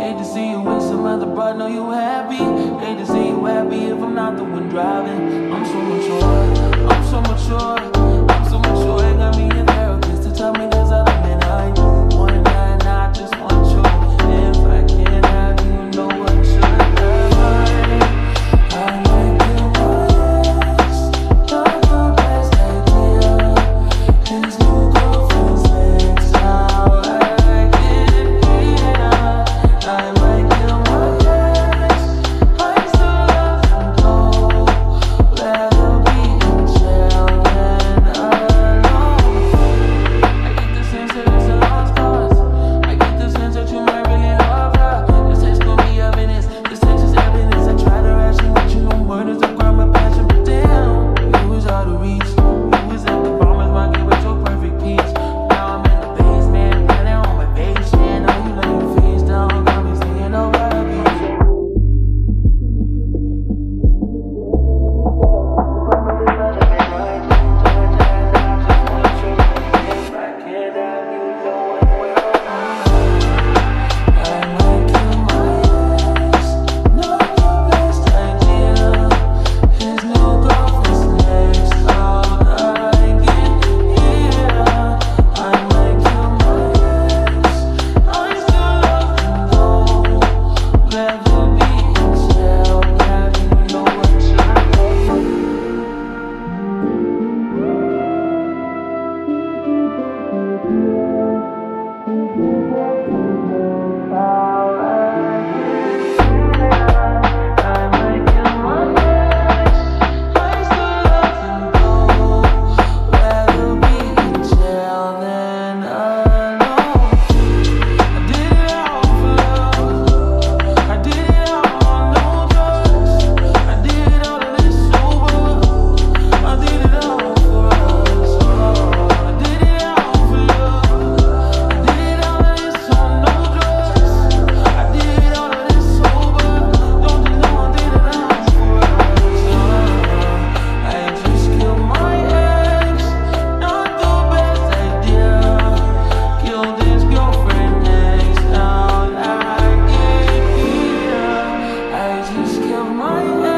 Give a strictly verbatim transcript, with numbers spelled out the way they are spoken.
Hate to see you with some other broad, know you happy. Hate to see you happy if I'm not the one driving. I'm so mature, I'm so mature, I'm so mature. It got me a therapist to tell me there's other men I do. One night, I just want you. If I can't have you, know what should I? I like you once, not the best idea. His new girlfriend's next out. I get here. I like you once, I still love him though. Rather be in jail than alone. I get the sense that it's a lost cause. I get the sense that you might really love her. This text gon' be evidence. This text is evidence. I try to ration with you, no murders, I grab my passion, but damn, you was out of reach. You was at the farmer's market with your perfect peach. Now I'm in the basement, planning on my vacation. Now you lay your face down, got me staying over the beach. If I can't have you, know where I like you once, not the best idea. His new girlfriend's next out. I get here. I like you once, I still love him though. Rather be in jail, have you know what you my